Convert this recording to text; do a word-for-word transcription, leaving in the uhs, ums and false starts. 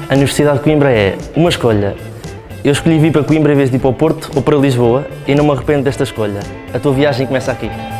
A Universidade de Coimbra é uma escolha. Eu escolhi vir para Coimbra em vez de ir para o Porto ou para Lisboa e não me arrependo desta escolha. A tua viagem começa aqui.